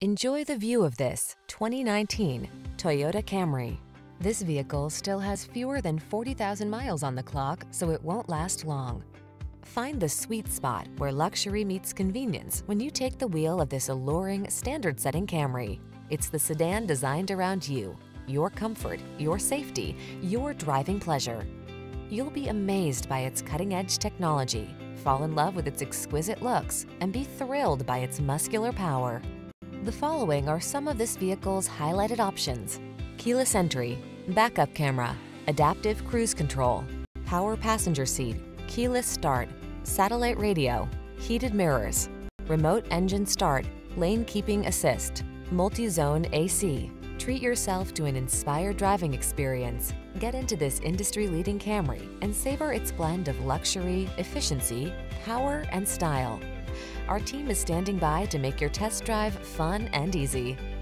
Enjoy the view of this 2019 Toyota Camry. This vehicle still has fewer than 40,000 miles on the clock, so it won't last long. Find the sweet spot where luxury meets convenience when you take the wheel of this alluring, standard-setting Camry. It's the sedan designed around you, your comfort, your safety, your driving pleasure. You'll be amazed by its cutting-edge technology, fall in love with its exquisite looks, and be thrilled by its muscular power. The following are some of this vehicle's highlighted options: keyless entry, backup camera, adaptive cruise control, power passenger seat, keyless start, satellite radio, heated mirrors, remote engine start, lane keeping assist, multi-zone AC. Treat yourself to an inspired driving experience. Get into this industry-leading Camry and savor its blend of luxury, efficiency, power, and style. Our team is standing by to make your test drive fun and easy.